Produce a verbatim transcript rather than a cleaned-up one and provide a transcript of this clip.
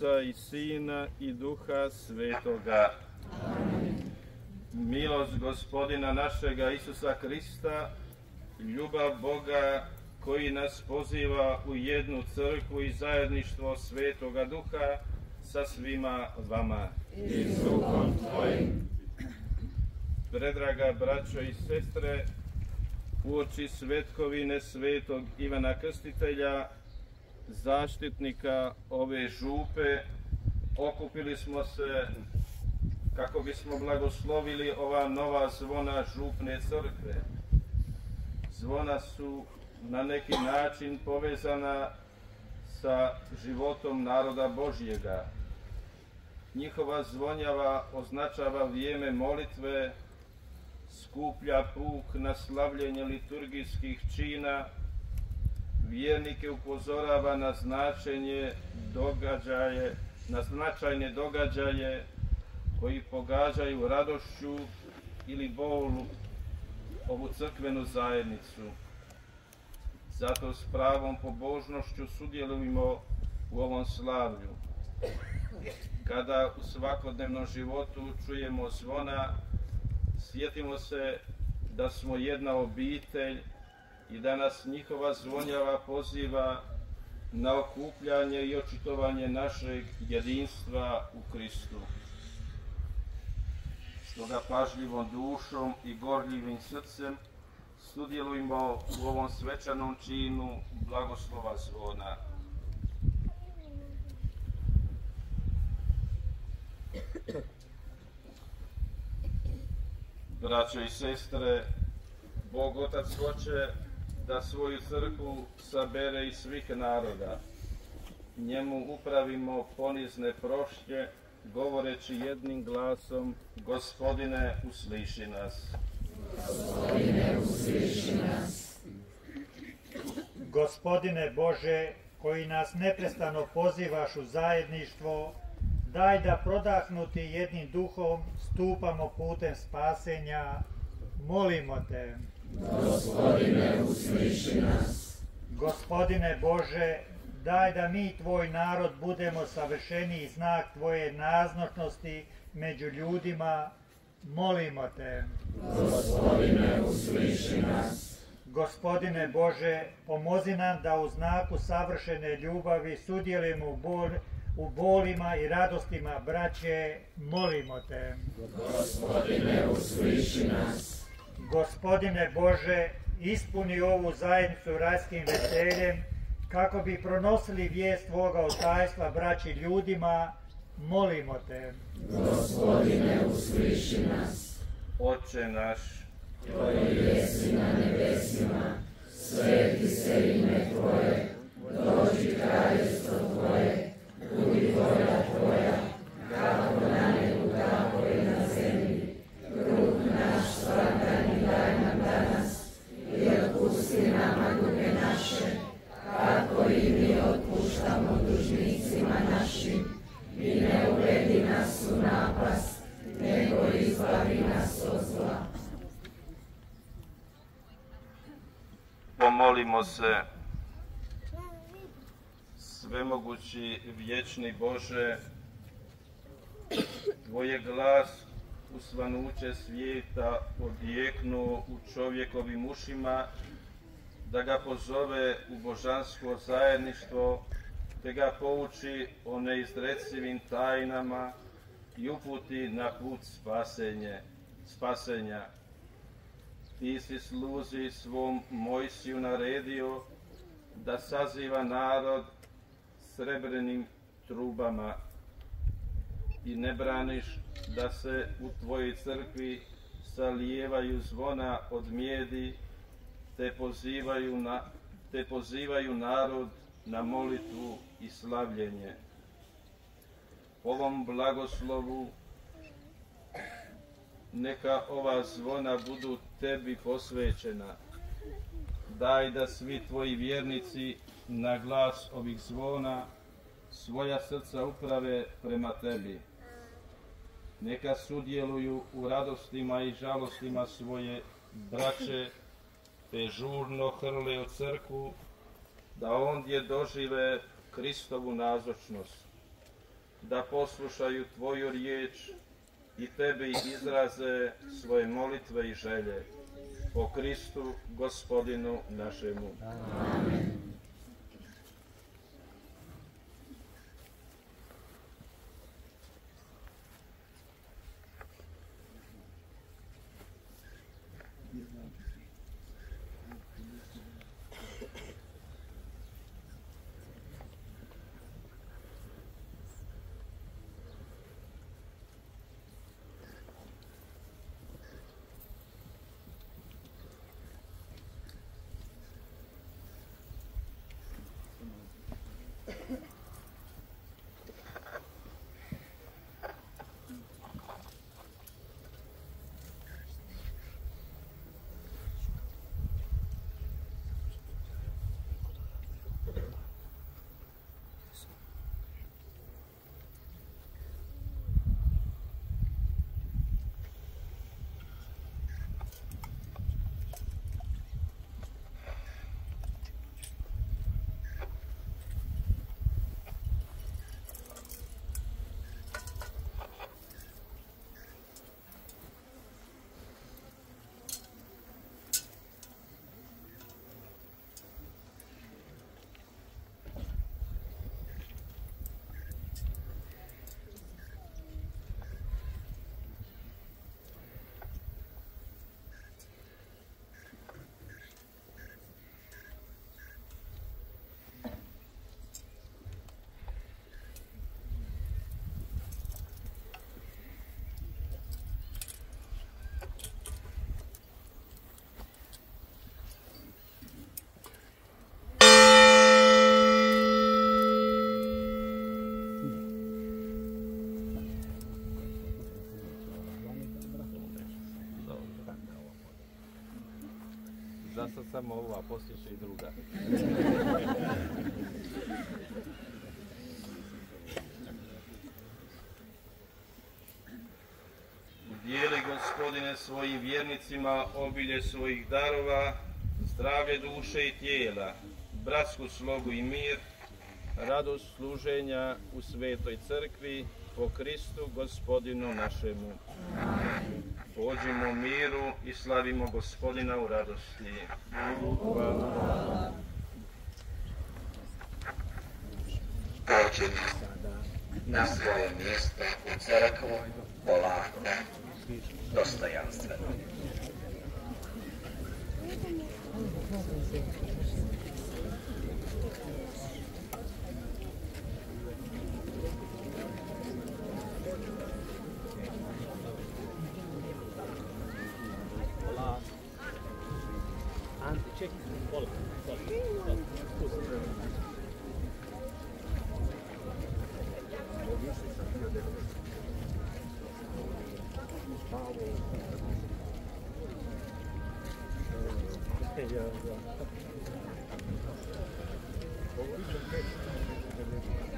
Oca i Sina i Duha Svetoga. Amen. Milost Gospodina našega Isusa Krista, ljubav Boga koji nas poziva u jednu crkvu i zajedništvo Svetoga Duha sa svima vama. I s Duhom Tvojim. Predraga braćo i sestre, uoči svetkovine Svetog Ivana Krstitelja, zaštitnika ove župe, okupili smo se kako bismo blagoslovili ova nova zvona župne crkve. Zvona su na neki način povezana sa životom naroda Božjega. Njihova zvonjava označava vrijeme molitve, skuplja puk na slavljenje liturgijskih čina, vjernike upozorava na značenje događaje, na značajne događaje koji pogađaju radošću ili bolu ovu crkvenu zajednicu. Zato s pravom pobožnošću sudjelujemo u ovom slavlju. Kada u svakodnevnom životu čujemo zvona, sjetimo se da smo jedna obitelj i da nas njihova zvonjava poziva na okupljanje i očitovanje našeg jedinstva u Kristu. Stoga pažljivom dušom i gorljivim srcem sudjelujmo u ovom svečanom činu blagoslova zvona. Braćo i sestre, Bog Otac hoće da svoju crkvu sabere iz svih naroda. Njemu upravimo ponizne prošće, govoreći jednim glasom: Gospodine, usliši nas. Gospodine, usliši nas. Gospodine Bože, koji nas neprestano pozivaš u zajedništvo, daj da prodahnuti jednim duhom stupamo putem spasenja. Molimo te. Gospodine, usliši nas. Gospodine Bože, daj da mi, tvoj narod, budemo savršeniji znak tvoje nazočnosti među ljudima. Molimo te. Gospodine, usliši nas. Gospodine Bože, pomozi nam da u znaku savršene ljubavi sudjelujemo u, bol, u bolima i radostima braće. Molimo te. Gospodine, usliši nas. Gospodine Bože, ispuni ovu zajednicu rajskim veseljem, kako bi pronosili vijest tvoga otajstva braći ljudima. Molimo te. Gospodine, usliši nas. Oče naš, koji jesi na nebesima, sveti se ime Tvoje, dođi kraljestvo Tvoje, budi volja Tvoja, kako na nebu, tako i na zemlji. Kruh naš svakdanji daj nam danas i otpusti nama duge naše, kako i mi otpuštamo dužnicima našim, i ne uvedi nas u napast, nego izbavi nas od zla. pomolimo se. Svemogući vječni Bože, Tvoje glas u svanuće svijeta odjeknuo u čovjekovim ušima, da ga pozove u božansko zajedništvo, te ga pouči o neizrecivim tajnama i uputi na put spasenje, spasenja. Ti si sluzi svom Mojsiju naredio da saziva narod srebrenim trubama i ne braniš da se u Tvojoj crkvi salijevaju zvona od mijedi, te pozivaju, na, te pozivaju narod na molitvu i slavljenje. Ovom blagoslovu neka ova zvona budu Tebi posvećena. Daj da svi Tvoji vjernici na glas ovih zvona svoja srca uprave prema Tebi. Neka sudjeluju u radostima i žalostima svoje braće, te žurno hrle o crkvu, da ondje dožive Kristovu nazočnost. da poslušaju tvoju riječ i tebi izraze svoje molitve i želje. Po Kristu, Gospodinu našemu. Amen. Za sad samo ovo, a poslije će i druga. Udijeli, Gospodine, svojim vjernicima obilje svojih darova, zdravlje duše i tijela, bratsku slogu i mir, radost služenja u Svetoj Crkvi, po Kristu, Gospodinu našemu. Pođimo u miru i slavimo Gospodina u radosti. Hvala. Pođimo sada na svoje mjesto u crkvu, polako, dostojanstveno. Ante, čekaj, pola, pola, pola, spusti. Ja, ja.